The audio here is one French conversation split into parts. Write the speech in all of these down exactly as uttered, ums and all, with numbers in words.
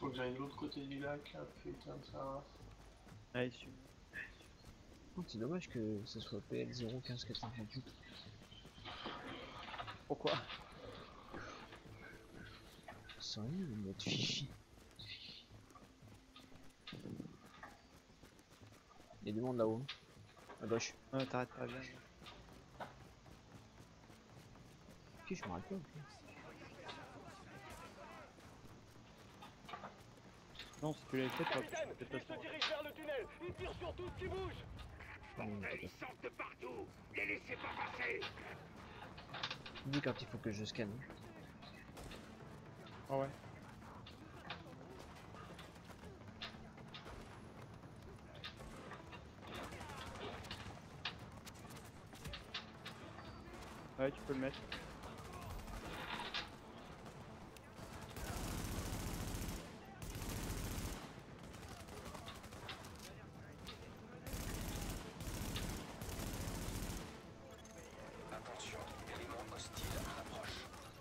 faut que j'aille de l'autre côté du lac là, putain de ça. Allez, suis. Oh, c'est dommage que ce soit P L zéro quinze quatre cent trente-huit. Pourquoi? Sérieux, le mode fifi. Il y a du monde là-haut. À gauche. Ouais, t'arrêtes pas bien. Ok, je me rappelle. Non, si tu l'avais fait, pas. Capitaine, ils se dirigent vers le tunnel. Ils tirent sur tout ce qui bouge. Bordel, Ils sortent de partout. Les laissez pas passer. dis quand il faut que je scanne. Ah ouais. Ouais, tu peux le mettre. Attention, élément hostile en approche.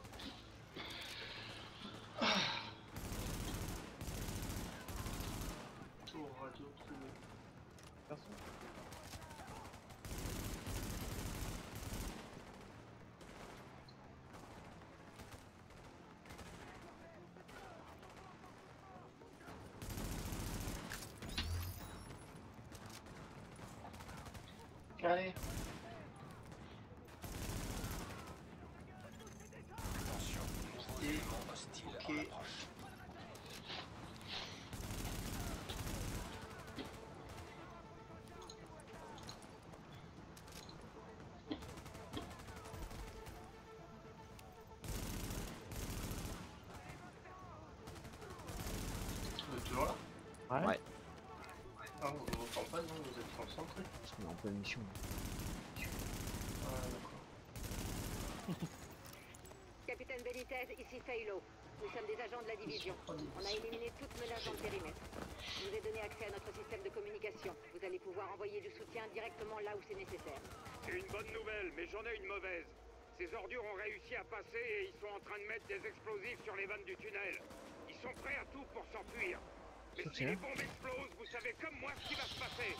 Tour radio trouvé. Personne. Allez. Attention, nouveau Et- élément hostile ok. en approche. Vous êtes toujours là? Ouais. Ouais. Ah, on vous entend pas, non? Vous êtes concentrés? Parce qu'on est en pleine mission. Ah, d'accord. Capitaine Benitez, ici Faylo. Nous sommes des agents de la division. On a éliminé toute menace dans le périmètre. Je vous ai donné accès à notre système de communication. Vous allez pouvoir envoyer du soutien directement là où c'est nécessaire. C'est une bonne nouvelle, mais j'en ai une mauvaise. Ces ordures ont réussi à passer et ils sont en train de mettre des explosifs sur les vannes du tunnel. Ils sont prêts à tout pour s'enfuir. Mais si Soutien. les bombes explosent, vous savez comme moi ce qui va se passer.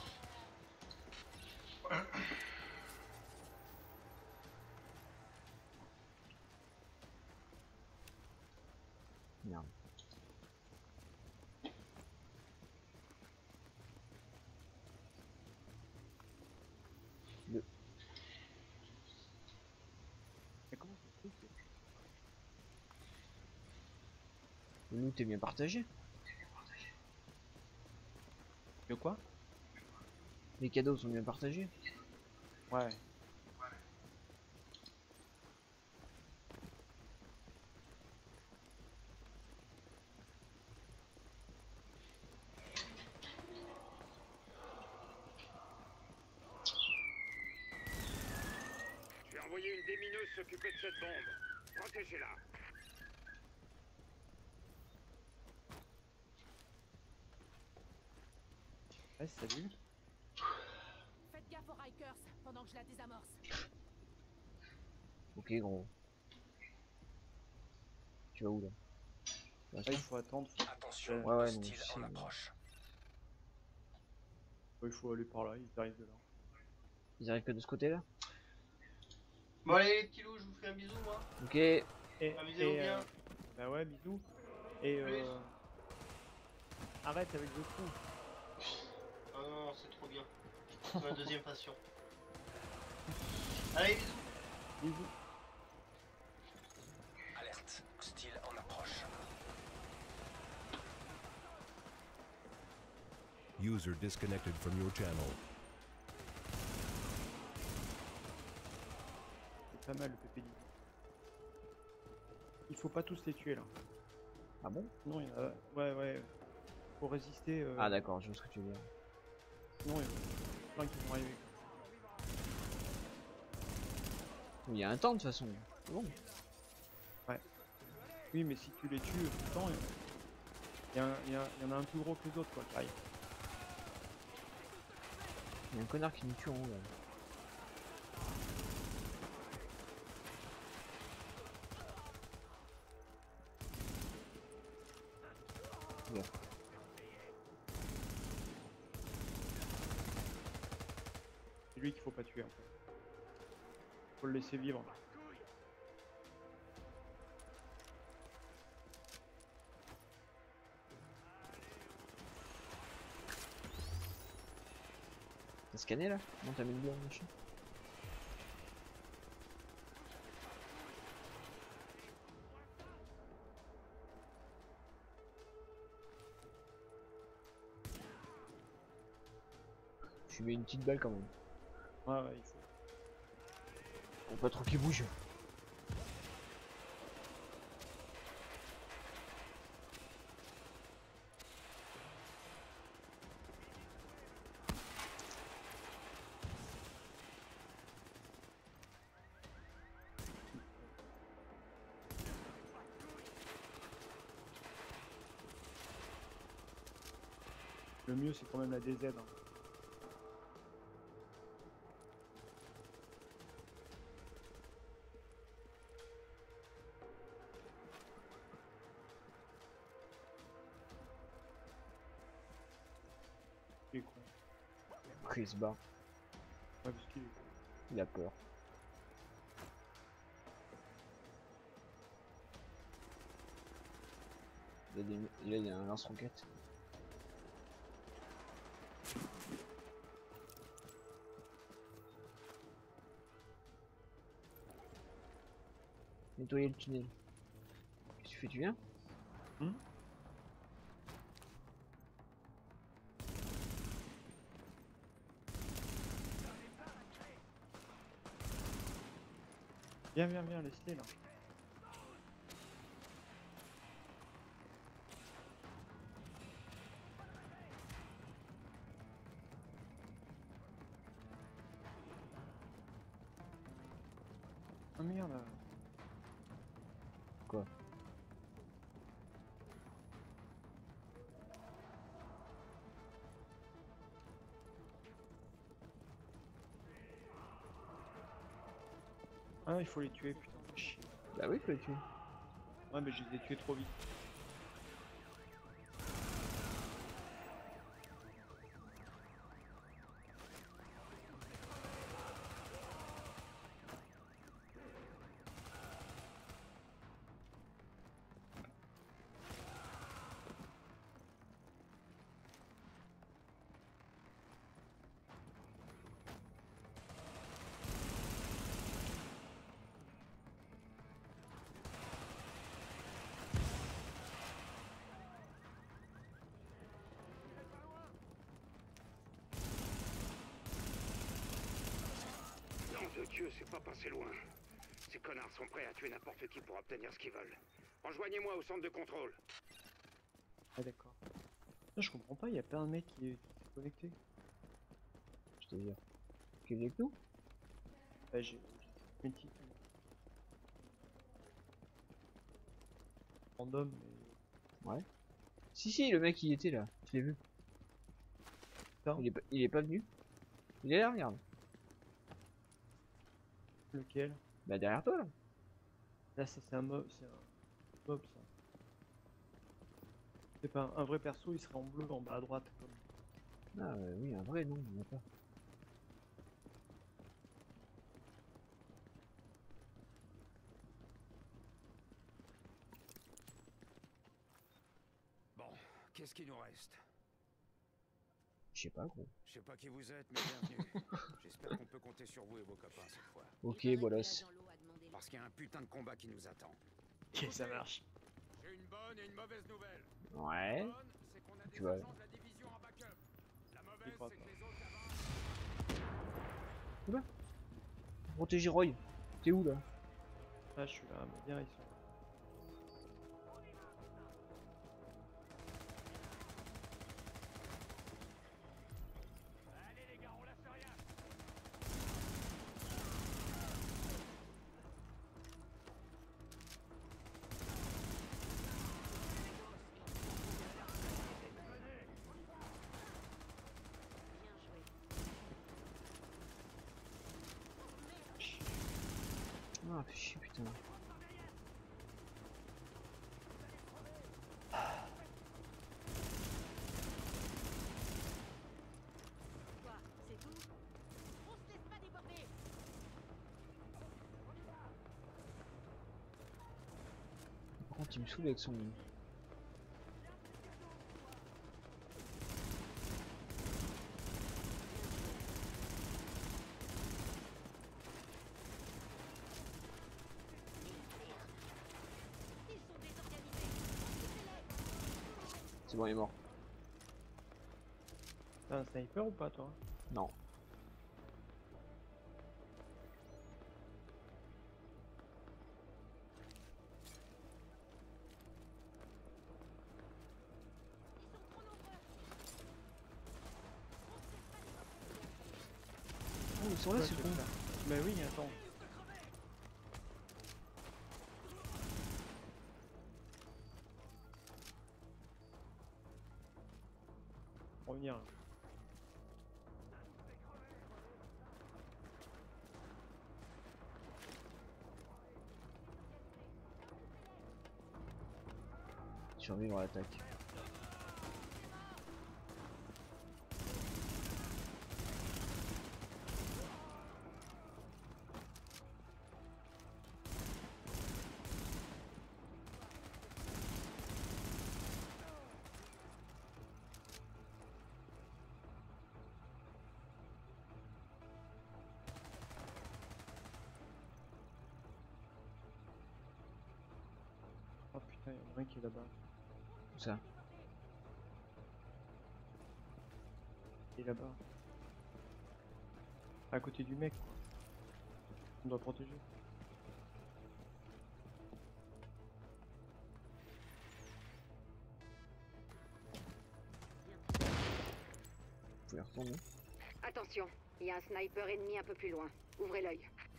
Merde. Le... Mais comment ça se fait? Le loot est bien partagé. De quoi? Les cadeaux sont bien partagés. Ouais. Je vais envoyer une démineuse s'occuper de cette bombe. Protégez-la. Ouais, salut. Faites gaffe aux Rikers pendant que je la désamorce. Ok, gros. Tu vas où là? Tu vas Ouais, ça il faut attendre. Faut... Attention, Ouais, ouais, non, hostile je sais, en mais- approche. Ouais, il faut aller par là, ils arrivent de là. Ils arrivent que de ce côté là? Bon, allez, les petits loups, je vous fais un bisou, moi. Ok. Et, Amusez-vous et, bien. euh, bah ouais, bisous. Et Plus. euh... arrête avec le trou. Ah non, non, c'est trop bien. C'est ma deuxième passion. Allez, bisous. Bisous. Alerte, hostile en approche. User disconnected from your channel. C'est pas mal le P P D. Il faut pas tous les tuer là. Ah bon? Non, il y en a... Ouais, ouais. Faut résister. Euh... Ah d'accord, je vois ce que tu veux dire. Non, il y en a plein qui vont arriver. Il y a un temps de toute façon. C'est bon. Oui, mais si tu les tues tout le temps, il y, a un- il y, a- il y en a un plus gros que les autres quoi qui arrive. Il y a un connard qui nous tue en haut là. Regarde. C'est lui qu'il faut pas tuer en fait. Faut le laisser vivre. T'as scanné là? Non, t'as mis le blanc, machin. Je lui mets une petite balle quand même. Ouais, ouais, il faut. Pour pas trop qu'il bouge. Le mieux c'est quand même la D Z. Hein. Il est con. Après il se barre, Ouais, parce qu'il est con. il a peur. Il y a des... Là il y a un lance-roquette. Nettoyer le tunnel. Qu'est-ce que tu fais? Tu viens? Hmm Viens, viens, viens, laisse-les là. Ah merde. Quoi? Ah il faut les tuer, putain, fais chier. Bah oui, faut les tuer. Ouais mais je les ai tués trop vite. De Dieu, c'est pas passé loin. Ces connards sont prêts à tuer n'importe qui pour obtenir ce qu'ils veulent. Rejoignez-moi au centre de contrôle. Ah d'accord. Non, je comprends pas, il y a plein de mecs qui, qui s'est connecté. Je te jure. Tu es avec nous? Bah j'ai... j'ai une petite... Random mais... Ouais. Si si, le mec il était là, je l'ai vu. Non. Il est, pas, il est pas venu. Il est là, regarde. Lequel? Bah derrière toi là. Là ça c'est un mob, c'est un mob ça. C'est pas un, un vrai perso, il serait en bleu en bas à droite comme. Ah euh, oui, un vrai non, il n'y en a pas. Bon, qu'est-ce qu'il nous reste? Je sais pas gros. Je sais pas qui vous êtes, mais bienvenue. J'espère qu'on peut compter sur vous et vos copains cette fois. Ok, bolos. Parce qu'il y a un putain de combat qui nous attend. Ok, ça marche. J'ai une bonne et une mauvaise nouvelle. Ouais. La bonne, c'est qu'on a des Tu vois. agents de la division en backup. La mauvaise, crois c'est pas. que les autres avant. Protéger Roy. T'es où là? Ah je suis là, mais viens ici. Allez les gars, on lâche rien. Ah fais chier putain. Tu me saoules avec son... C'est bon, il est mort. T'as un sniper ou pas toi? Non. Oh, ils sont là, Ouais, c'est c'est bon. ça. Bah oui, attends. Revenir. Survivre à l'attaque. Oh putain, il y en a un qui est là-bas. Où ça? Il est là-bas. À côté du mec, quoi. On doit protéger. Vous pouvez retourner. Attention, il y a un sniper ennemi un peu plus loin. Ouvrez l'œil.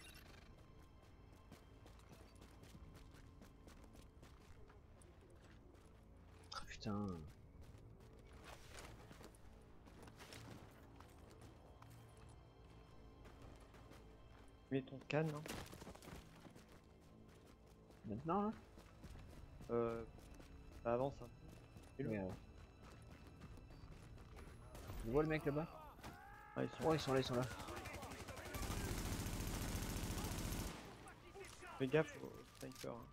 Oh, putain. Mets ton canne, hein. Maintenant là? Euh... Bah avance un peu. Et Regarde. Tu vois le mec là-bas? Ah, ils sont... Oh, ils sont là, ils sont là. Fais gaffe au sniper. Hein.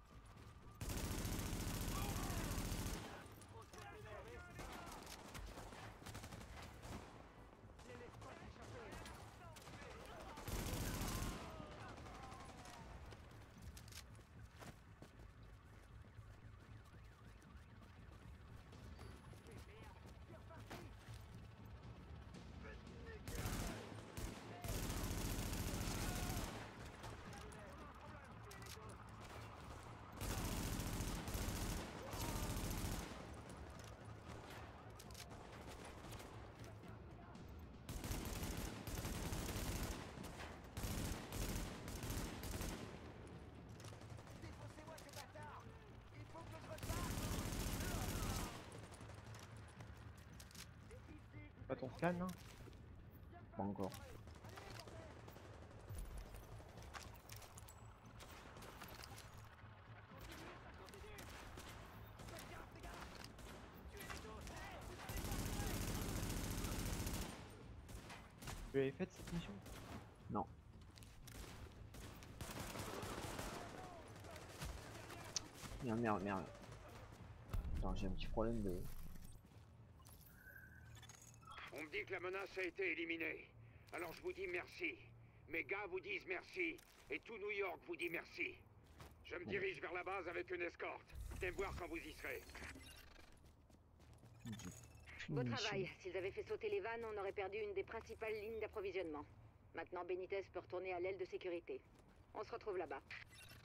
Pas ton canne, hein. Pas encore. Tu l'avais faite cette mission? Non. Merde, merde, merde. Attends, j'ai un petit problème de... On me dit que la menace a été éliminée. Alors je vous dis merci. Mes gars vous disent merci. Et tout New York vous dit merci. Je me dirige vers la base avec une escorte. Venez me voir quand vous y serez. Beau travail. S'ils avaient fait sauter les vannes, on aurait perdu une des principales lignes d'approvisionnement. Maintenant, Benitez peut retourner à l'aile de sécurité. On se retrouve là-bas.